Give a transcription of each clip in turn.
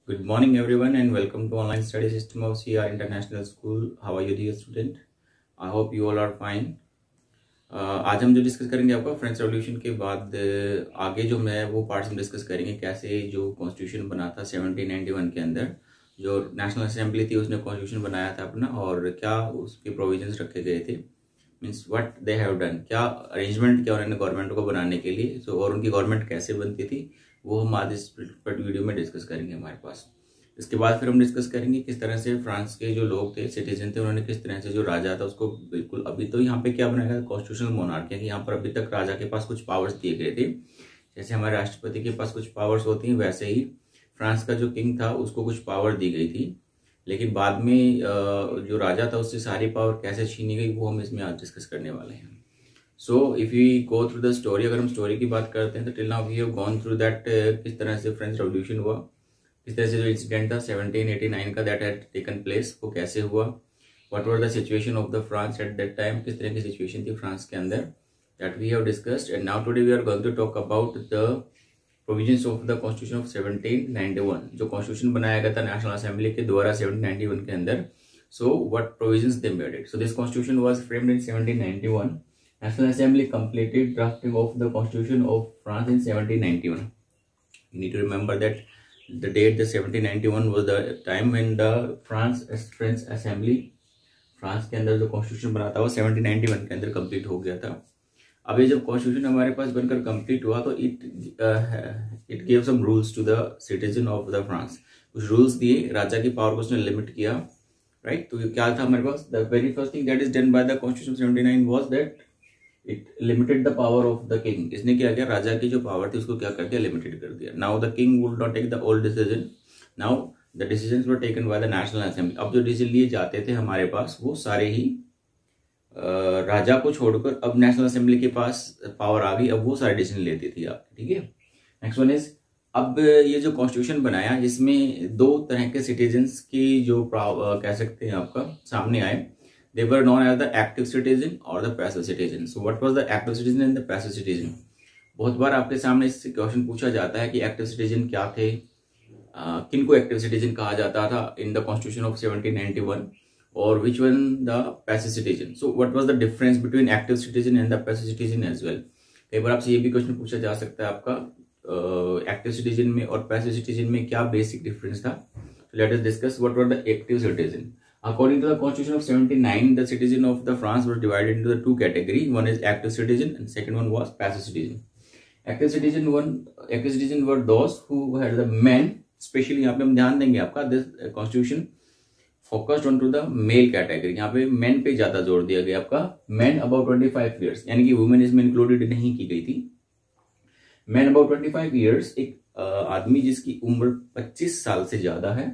Good morning everyone and welcome to online study system of CR International School. How are you dear student? I hope you all are fine. आज हम जो discuss करेंगे आपका French revolution के बाद आगे जो मैं वो पार्ट्स हम डिस्कस करेंगे कैसे जो कॉन्स्टिट्यूशन बना था 1791 के अंदर जो नेशनल असेंबली थी उसने कॉन्स्टिट्यूशन बनाया था अपना और क्या उसके प्रोविजंस रखे गए थे means what they have done क्या अरेंजमेंट किया उन्होंने गवर्नमेंट को बनाने के लिए और उनकी गवर्नमेंट कैसे बनती थी वो हम आज इस वीडियो में डिस्कस करेंगे हमारे पास। इसके बाद फिर हम डिस्कस करेंगे किस तरह से फ्रांस के जो लोग थे सिटीजन थे उन्होंने किस तरह से जो राजा था उसको बिल्कुल अभी तो यहाँ पे क्या बनाया कॉन्स्टिट्यूशनल मोनार्की कि यहाँ पर अभी तक राजा के पास कुछ पावर्स दिए गए थे। जैसे हमारे राष्ट्रपति के पास कुछ पावर्स होती हैं वैसे ही फ्रांस का जो किंग था उसको कुछ पावर दी गई थी, लेकिन बाद में जो राजा था उससे सारी पावर कैसे छीनी गई वो हम इसमें आज डिस्कस करने वाले हैं। So if we go through the story, अगर हम स्टोरी की बात करते हैं तो till now we have gone through that किस तरह से फ्रेंच रेवोल्यूशन हुआ, किस तरह से जो इंसिडेंट था 1789 का दैट हैड टेकन प्लेस वो कैसे हुआ, what were the situation of the France at that time, किस तरह की सिचुएशन थी फ्रांस के अंदर, that we have discussed. And now today we are going to talk about the provisions of the constitution of 1791, जो constitution बनाया गया था नेशनल असेंबली के द्वारा 1791 के अंदर। So what provisions they made it. So this constitution was framed in 1791. National Assembly completed drafting of the Constitution of France in 1791. You need to remember that the date, the 1791 was the time when the French Assembly, France के अंदर जो constitution बना था वो 1791 के अंदर complete हो गया था। अब ये जब कॉन्स्टिट्यूशन हमारे पास बनकर कंप्लीट हुआ तो it gave some rules to the citizen of the France. कुछ रूल्स दिए, राजा की पावर को उसने लिमिट किया, राइट। तो क्या था हमारे पास, the very first thing that is done by the constitution 79 was that it limited the power of the king. इसने क्या किया, राजा की जो पावर थी उसको क्या कर दिया, लिमिटेड कर दिया। Now the king would not take the old decision, now the decisions were taken by the national assembly. अब जो डिसीजन लिए जाते थे हमारे पास वो सारे ही राजा को छोड़कर अब नेशनल असेंबली के पास पावर आ गई, अब वो सारे डिसीजन लेती थी आप, ठीक है। नेक्स्ट वन इज, अब ये जो कॉन्स्टिट्यूशन बनाया जिसमें दो तरह के सिटीजन्स की जो कह सकते हैं आपका सामने आए, they were known as the active citizen or the passive citizen. So what was the active citizen and the passive citizen? बहुत बार आपके सामने इससे क्वेश्चन पूछा जाता है कि एक्टिव सिटीजन क्या थे, किनको एक्टिव सिटीजन कहा जाता था इन द कॉन्स्टिट्यूशन ऑफ 1791 और which one the passive citizen. So what was the difference between active citizen and the passive citizen as well. कई बार आपसे ये भी क्वेश्चन पूछा जा सकता है आपका एक्टिव सिटीजन में और पैसिव सिटीजन में क्या बेसिक डिफरेंस था। Let us discuss what were the active citizen. According to the Constitution of 79, the citizen of the France was divided into the two categories. One is active citizen, and second one was passive citizen. Active citizen were those who had the men. Especially यहाँ पे हम ध्यान देंगे आपका this Constitution focused onto the male category. यहाँ पे men पे ज्यादा जोर दिया गया आपका, men about 25 years, यानी कि women इसमें included नहीं की गई थी। Men about 25 years, एक आदमी जिसकी उम्र 25 साल से ज्यादा है,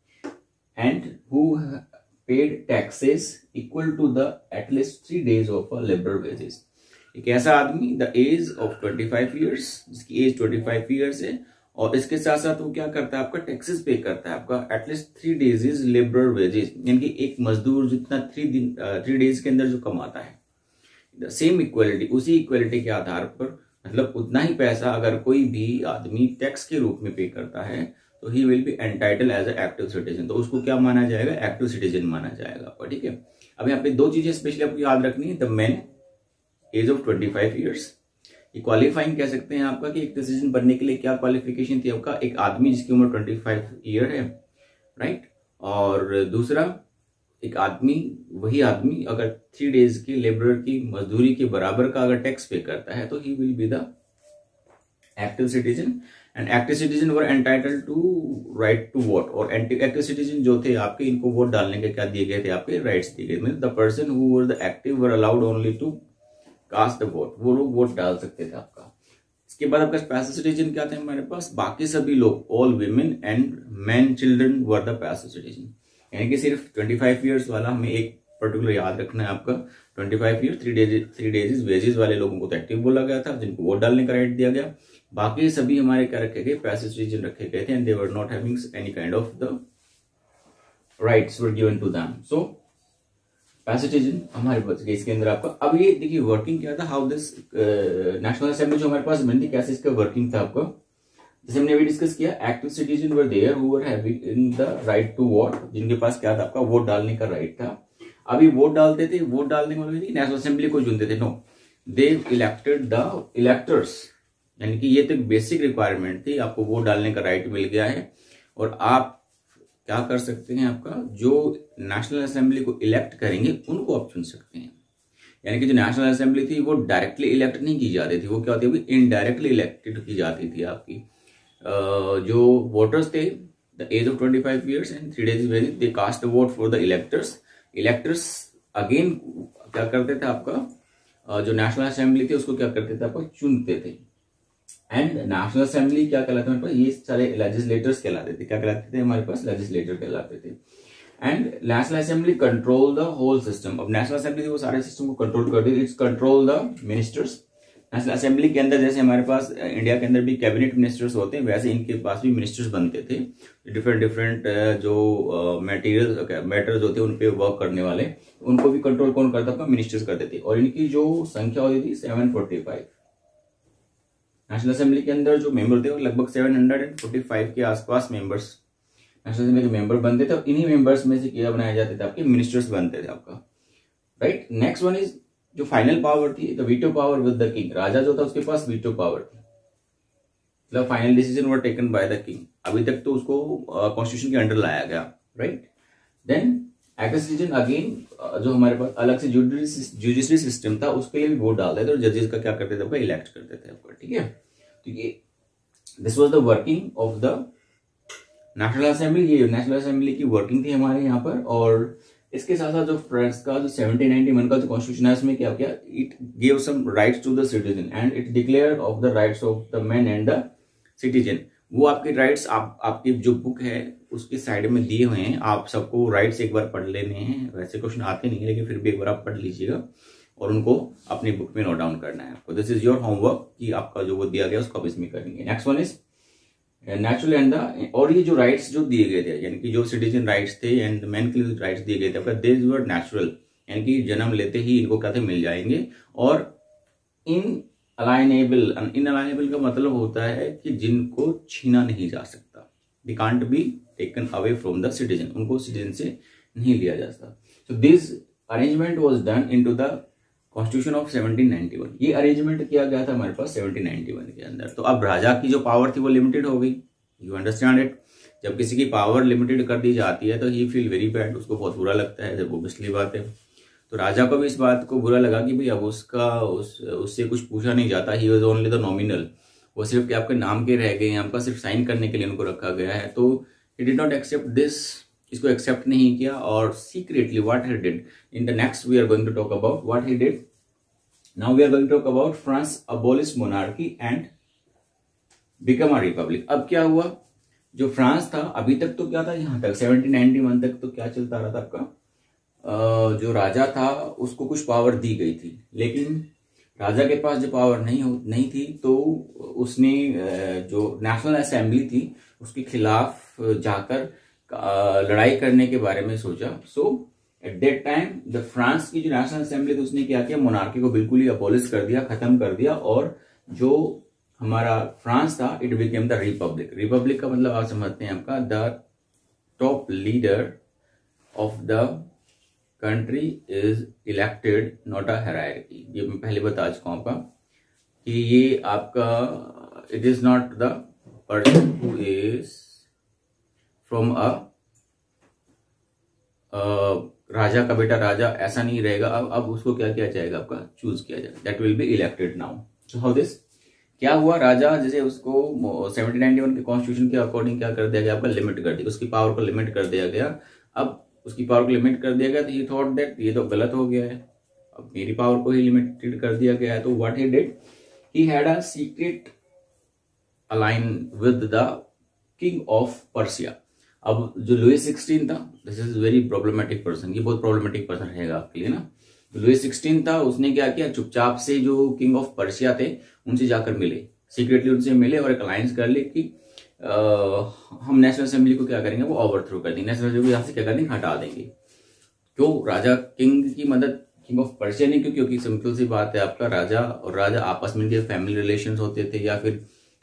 and who paid taxes equal to the at least 3 days of a liberal wages। एक ऐसा आदमी द एज ऑफ 25 years, जिसकी एज 25 years है और इसके साथ साथ वो क्या करता है आपका टैक्सेस पे करता है आपका at least 3 days is liberal wages, यानी कि एक मजदूर जितना 3 days के अंदर जो कमाता है, द सेम इक्वलिटी, उसी इक्वलिटी के आधार पर मतलब उतना ही पैसा अगर कोई भी आदमी टैक्स के रूप में पे करता है तो he will be entitle as a active citizen. तो उसको क्या माना जाएगा, एक्टिव सिटीजन माना जाएगा आपका, ठीक है। अब यहाँ पे दो चीजें स्पेशली आपको याद रखनी है, the main age of 25 years, ये क्वालिफाइंग कह सकते हैं आपका कि एक सिटीजन बनने के लिए क्या क्वालिफिकेशन थी आपका, एक आदमी जिसकी उम्र 25 year है, राइट। और दूसरा एक आदमी, वही आदमी अगर 3 days की लेबरर की मजदूरी के बराबर का अगर टैक्स पे करता है तो he will be the active citizen. And active citizen were entitled to right to vote, और एक्टिव सिटीजन जो थे आपके इनको वोट डालने के क्या दिए गए थे, आपके राइट्स दिए गए। Mean the person who were the active were allowed only to cast the vote, वो लोग वोट डाल सकते थे आपका। इसके बाद आपका पैसिव सिटीजन क्या थे हमारे पास, बाकी सभी लोग, all women and man children were the passive citizen. यानी कि सिर्फ 25 years वाला हमें एक पर्टिकुलर याद रखना है आपका, 25 years 3 days वेजेस वाले लोगों को तो एक्टिव बोला गया था, जिनको वोट डालने का राइट दिया गया। बाकी सभी हमारे क्या रखे गए, पैसिव सिटीजन रखे गए थे, and they were not having any kind of the rights were given to them. So passive citizen हमारे पास गए इसके अंदर आपका। अब ये देखिए वर्किंग क्या था, हाउ दिस नेशनल असेंबली जो हमारे पास बनी थी, कैसे इसका वर्किंग था आपका। जैसे हमने अभी डिस्कस किया, active citizen were there who were having the right to vote, जिनके पास क्या था, आपका वोट डालने का राइट था। अभी वोट डालते थे, वोट डालने का मतलब नेशनल असेंबली को चुनते थे, no, they elected the electors, यानी कि ये तो एक बेसिक रिक्वायरमेंट थी, आपको वोट डालने का राइट मिल गया है और आप क्या कर सकते हैं, आपका जो नेशनल असेंबली को इलेक्ट करेंगे उनको आप चुन सकते हैं। यानी कि जो नेशनल असेंबली थी वो डायरेक्टली इलेक्ट नहीं की जाती थी, वो क्या होती है, इनडायरेक्टली इलेक्टेड की जाती थी। आपकी जो वोटर्स थे, the age of 25 years and 3 days they cast the vote for the electors. Electors again क्या करते थे, आपका जो नेशनल असेंबली थी उसको क्या करते थे, आपको चुनते थे। एंड नेशनल असेंबली क्या कहलाते हैं, ये सारे लेजिस्लेटर्स कहलाते थे। क्या कहलाते थे, हमारे पास लेजिस्लेटर कहलाते थे। And national assembly control the whole system. अब नेशनल असेंबली वो सारे सिस्टम को कंट्रोल कर दी, it's control the ministers. National assembly के अंदर जैसे हमारे पास इंडिया के अंदर भी कैबिनेट मिनिस्टर्स होते हैं, वैसे इनके पास भी मिनिस्टर्स बनते थे, डिफरेंट जो मैटर्स होते हैं उन पे वर्क करने वाले, उनको भी कंट्रोल कौन करता था, मिनिस्टर्स करते थे। और इनकी जो संख्या होती थी 745। नेशनल असेंबली के अंदर जो मेंबर थे वो लगभग 745 के आसपास मेंबर्स नेशनल असेंबली के मेंबर बनते थे, और इन्हीं मेंबर्स में से क्या बनाए जाते थे, आपके मिनिस्टर्स बनते थे आपका, राइट। नेक्स्ट वन इज जो फाइनल पावर थी, the veto power with the king. राजा जो था उसके पास वीटो पावर थी, मतलब final decision were taken by the king. अभी तक तो उसको कॉन्स्टिट्यूशन के अंडर लाया गया, right. Then active citizen, again जो हमारे पास अलग से जुडिशरी सिस्टम था उसके लिए भी वोट डालते थे, और जजेस का क्या करते थे, आपका इलेक्ट करते थे आपका, ठीक है। तो ये this was the working of the national assembly. ये नेशनल असेंबली की वर्किंग थी हमारे यहाँ पर। और इसके साथ साथ जो फ्रांस का जो 1791 का जो कॉन्स्टिट्यूशन है उसमें क्या किया, it give some rights to the citizen and it declare of the rights of the man and the citizen. वो आपके राइट्स आपकी जो बुक है उसके साइड में दिए हुए हैं, आप सबको राइट्स एक बार पढ़ लेने हैं। वैसे क्वेश्चन आते नहीं है लेकिन फिर भी एक बार आप पढ़ लीजिएगा और उनको अपनी बुक में नोट डाउन करना है आपको। दिस इज योर होमवर्क कि आपका जो वो दिया गया उसको आप इसमें करेंगे। Next one is natural and the, और ये जो राइट्स जो दिए गए थे, यानी कि जो सिटीजन राइट्स थे एंड मैन के लिए राइट्स दिए गए थे, आपका दिस वर नेचुरल, यानी कि जन्म लेते ही इनको क्या थे, मिल जाएंगे। और इनअलाइनेबल का मतलब होता है कि जिनको छीना नहीं जा सकता, they can't be taken away from the citizen, उनको सिटीजन से नहीं लिया जा सकता। So this arrangement was done into the constitution of 1791। ये अरेंजमेंट किया गया था हमारे पास 1791 के अंदर। तो अब राजा की जो पावर थी वो लिमिटेड हो गई, यू अंडरस्टैंड इट। जब किसी की पावर लिमिटेड कर दी जाती है तो ही फील वेरी बैड, उसको बहुत बुरा लगता है, जब वो पिछली बात है। तो राजा को भी इस बात को बुरा लगा कि भाई अब उससे कुछ पूछा नहीं जाता, he was only the nominal, वो सिर्फ कि आपके नाम के रह गए हैं, आपका सिर्फ साइन करने के लिए उनको रखा गया है। तो he did not accept this, इसको एक्सेप्ट नहीं किया। और secretly what he did, in the next we are going to talk about what he did. Now we are going to talk about France abolish monarchy and become a republic. अब क्या हुआ, जो France था अभी तक तो क्या था, यहां तक 1791 तक तो क्या चलता रहा था, आपका जो राजा था उसको कुछ पावर दी गई थी, लेकिन राजा के पास जो पावर नहीं थी तो उसने जो नेशनल असेंबली थी उसके खिलाफ जाकर लड़ाई करने के बारे में सोचा। So at that time the France की जो नेशनल असेंबली थी उसने क्या किया, मोनार्की को बिल्कुल ही अबॉलिश कर दिया, खत्म कर दिया, और जो हमारा फ्रांस था it became the republic. Republic का मतलब आप समझते हैं आपका the top leader of the country is elected, not a hierarchy. ये मैं पहले बता चुका हूं आपका कि ये आपका it is not the person who is from a राजा का बेटा राजा, ऐसा नहीं रहेगा। अब उसको क्या किया जाएगा, आपका चूज किया जाएगा, that will be elected now. So how this, क्या हुआ, राजा जैसे उसको 1791 के कॉन्स्टिट्यूशन के अकॉर्डिंग क्या कर दिया गया, आपका लिमिट कर दिया, उसकी पावर को लिमिट कर दिया गया। अब उसकी पावर को लिमिट कर दिया गया तो ही थॉट दैट ये तो गलत हो गया है, अब मेरी पावर को ही लिमिटेड कर दिया गया है। तो what he did, he had a secret align with the king of Persia. अब जो लुइस 16 था, this is very problematic person, ये बहुत प्रॉब्लमेटिक पर्सन रहेगा आपके लिए ना। लुइस 16 था, उसने क्या किया, चुपचाप से जो किंग ऑफ पर्सिया थे उनसे जाकर मिले, सीक्रेटली उनसे मिले और एक अलायंस कर ली कि हम नेशनल असेंबली को क्या करेंगे, वो ओवरथ्रो कर देंगे, नेशनल असेंबली यहां से क्या कर देंगे, हटा देंगे। क्यों, राजा किंग की मदद किंग ऑफ पर्सिया नहीं, क्योंकि सिंपल सी बात है, आपका राजा और राजा आपस में फैमिली रिलेशंस होते थे या फिर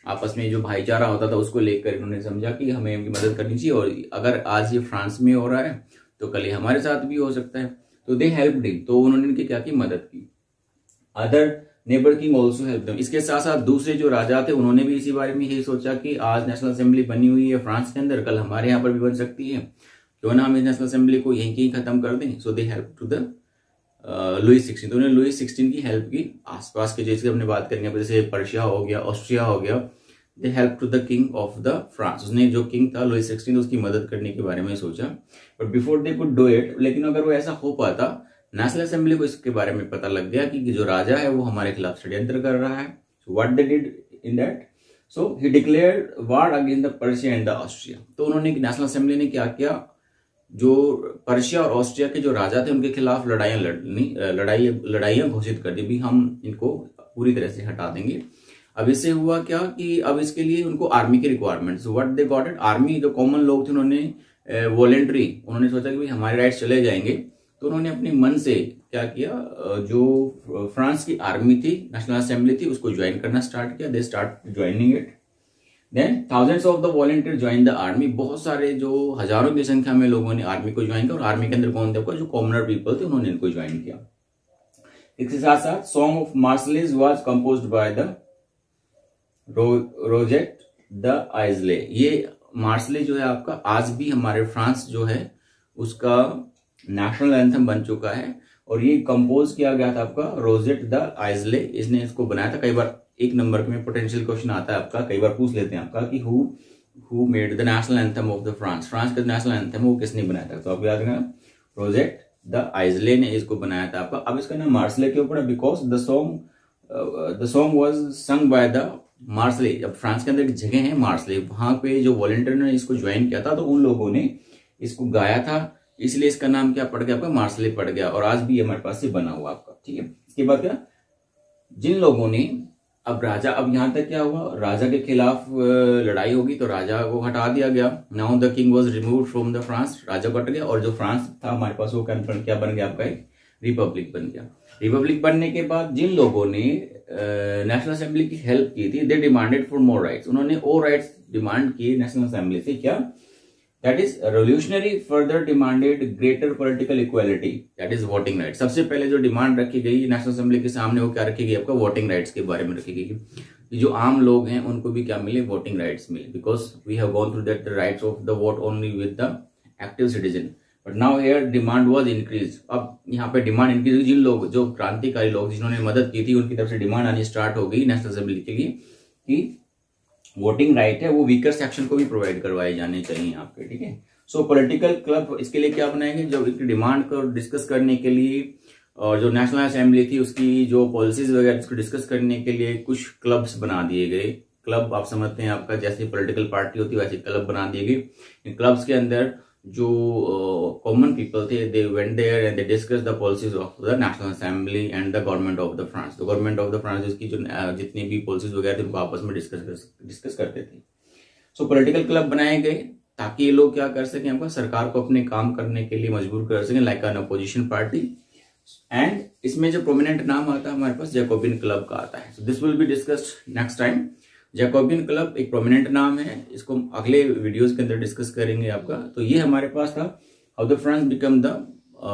आपस में जो भाईचारा होता था उसको लेकर इन्होंने समझा कि हमें इनकी मदद करनी चाहिए, और अगर आज ये फ्रांस में हो रहा है तो कल ये हमारे साथ भी हो सकता है। तो दे हेल्प हिम, तो उन्होंने इनकी क्या की, मदद की। Other neighbour king also help them. इसके साथ साथ दूसरे जो राजा थे उन्होंने भी इसी बारे में यही सोचा कि आज नेशनल असेंबली बनी हुई है फ्रांस के अंदर, कल हमारे यहाँ पर भी बन सकती है, क्यों ना हम इस नेशनल असेंबली को यहीं कहीं खत्म कर दें। So they help to the Louis 16। तो उन्होंने लुईस 16 की हेल्प की। आसपास के जैसे हमने बात करेंगे, जैसे पर्शिया हो गया, ऑस्ट्रिया हो गया, they help to the king of the France. उसने जो किंग था लुईस 16 उसकी मदद करने के बारे में सोचा। But before they could do it, लेकिन अगर वो ऐसा हो पाता, नेशनल असेंबली को इसके बारे में पता लग गया कि जो राजा है वो हमारे खिलाफ षड्यंत्र कर रहा है। So what they did in that, so he declared war against the Persia and the Austria. तो उन्होंने, नेशनल असेंबली ने क्या किया, जो पर्शिया और ऑस्ट्रिया के जो राजा थे उनके खिलाफ लड़ाइयां घोषित कर दी, भी हम इनको पूरी तरह से हटा देंगे। अब इससे हुआ क्या कि अब इसके लिए उनको आर्मी की requirements, what they got it, army जो कॉमन लोग थे उन्होंने वॉलेंट्री, उन्होंने सोचा कि भाई हमारे राइट्स चले जाएंगे, तो उन्होंने अपने मन से क्या किया, जो फ्रांस की आर्मी थी, नेशनल असेंबली थी, उसको ज्वाइन करना स्टार्ट किया। They start joining it. Then thousands of the volunteer join the army. बहुत सारे जो हजारों की संख्या में लोगों ने आर्मी को ज्वाइन किया, और आर्मी के अंदर कौन थे, जो कॉमनर पीपल थे उन्होंने इनको ज्वाइन किया। इसके साथ साथ song of Marseillaise was composed by the Rouget the Isle. ये मार्शले जो है आपका आज भी हमारे फ्रांस जो है उसका नेशनल एंथम बन चुका है, और ये कंपोज किया गया था आपका रोजेट द आइजले, इसने इसको बनाया था। कई बार एक नंबर में पोटेंशियल क्वेश्चन आता है आपका, कई बार पूछ लेते हैं आपका कि who made the national anthem of the France, France का नेशनल एंथम वो किसने बनाया था, तो आपको याद रखना रोजेट द आइजले ने इसको बनाया था आपका। अब इसका नाम मार्शले क्यों पड़ा, because the song was sung by the Marseille. अब फ्रांस के अंदर एक जगह है मार्शले, वहां पे जो वॉलंटियर ने इसको ज्वाइन किया था तो उन लोगों ने इसको गाया था, इसलिए इसका नाम क्या पड़ गया आपका, मार्शले पड़ गया, और आज भी हमारे पास से बना हुआ आपका। ठीक है, इसके बाद क्या, जिन लोगों ने, अब राजा, अब यहां तक क्या हुआ, राजा के खिलाफ लड़ाई होगी तो राजा को हटा दिया गया। Now the king was removed from the France, राजा को हट गया, और जो फ्रांस था हमारे पास वो क्या बन गया आपका, एक रिपब्लिक बन गया। रिपब्लिक बनने के बाद जिन लोगों ने नेशनल असेंबली की हेल्प की थी, they demanded for more rights, उन्होंने और राइट्स डिमांड किए नेशनल असेंबली से। क्या, that is revolutionary further demanded greater political equality, that is voting right. सबसे पहले जो डिमांड रखी गई नेशनल असेंबली के सामने वो क्या रखी गई आपका, वोटिंग राइट्स के बारे में रखी गई कि जो आम लोग हैं उनको भी क्या मिले, वोटिंग राइट्स मिले, because we have gone through that the rights of the vote only with the active citizen, but now here demand was increase. अब यहाँ पे डिमांड इंक्रीज हुई, जिन लोग, जो क्रांतिकारी लोग जिन्होंने मदद की थी उनकी तरफ से डिमांड आनी स्टार्ट हो गई नेशनल असेंबली के लिए कि वोटिंग राइट है वो वीकर सेक्शन को भी प्रोवाइड करवाए जाने चाहिए आपके। ठीक है, सो पॉलिटिकल क्लब इसके लिए क्या बनाएंगे, जब एक डिमांड को डिस्कस करने के लिए, और जो नेशनल असेंबली थी उसकी जो पॉलिसीज वगैरह इसको डिस्कस करने के लिए कुछ क्लब्स बना दिए गए। क्लब आप समझते हैं आपका, जैसे पॉलिटिकल पार्टी होती है वैसे क्लब बना दिए गए। इन क्लब्स के अंदर जो कॉमन पीपल थे, they went there and they discuss the policies of the national assembly and the government of the France. तो गवर्नमेंट ऑफ द फ्रांस इसकी जो जितनी भी पॉलिसीज वगैरह थी उनको आपस में डिस्कस करते थे। सो पॉलिटिकल क्लब बनाए गए ताकि ये लोग क्या कर सकें, आपका सरकार को अपने काम करने के लिए मजबूर कर सकें, like an opposition party. And इसमें जो प्रोमिनेंट नाम आता है हमारे पास जैकोबिन क्लब का आता है। So this will be discussed next time. Jacobin club एक प्रोमिनेंट नाम है, इसको अगले वीडियोस के अंदर डिस्कस करेंगे आपका। तो ये हमारे पास था how the France become the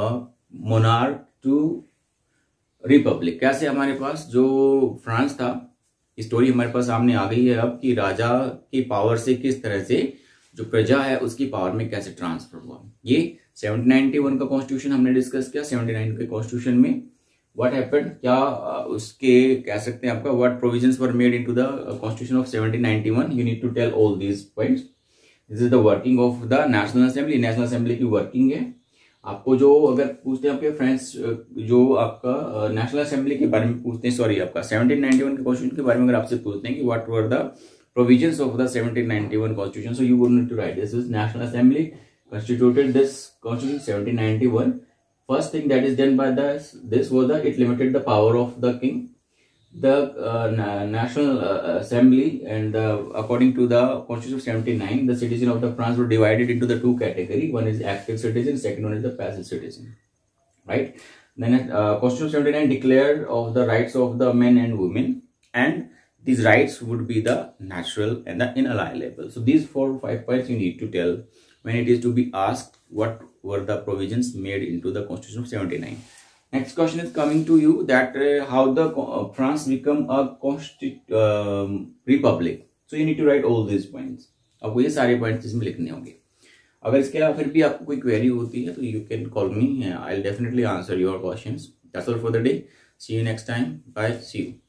monarch to republic. कैसे हमारे पास जो फ्रांस था, स्टोरी हमारे पास सामने आ गई है अब कि राजा की पावर से किस तरह से जो प्रजा है उसकी पावर में कैसे ट्रांसफर हुआ। ये 1791 का कॉन्स्टिट्यूशन हमने डिस्कस किया। 79 के कॉन्स्टिट्यूशन में व्हाट हैपेंड, क्या उसके कह सकते हैं आपका what provisions were made into the constitution of 1791। You need to tell all these points. This is the working of the national assembly. National assembly की वर्किंग है। आपको जो अगर पूछते हैं आपके फ्रेंड्स, जो आपका नेशनल असेंबली के बारे में पूछते हैं, सॉरी आपका 1791 के कॉन्स्टिट्यूशन के बारे में अगर आपसे पूछते हैं कि what were the provisions of the 1791 constitution, so you would need to write this is National Assembly constituted this constitution 1791. First thing that is done by this was that it limited the power of the king. The National Assembly and according to the constitution of 79, the citizen of the France were divided into the two category. One is active citizen, second one is the passive citizen, right? Then constitution 79 declared of the rights of the men and women, and these rights would be the natural and the inalienable. So these 4 or 5 points you need to tell when it is to be asked what were the provisions made into the Constitution of 79. Next question is coming to you that how the France become a republic. So you need to write all these points. आपको ये सारे points इसमें लिखने होंगे. अगर इसके अलावा फिर भी आपको कोई क्वेरी होती है तो you can call me, I will definitely answer your questions. That's all for the day. See you next time. Bye. See you.